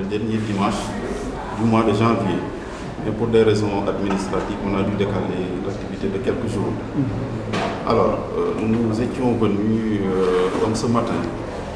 dernier dimanche du mois de janvier. Mais pour des raisons administratives, on a dû décaler l'activité de quelques jours. Alors, nous étions venus comme ce matin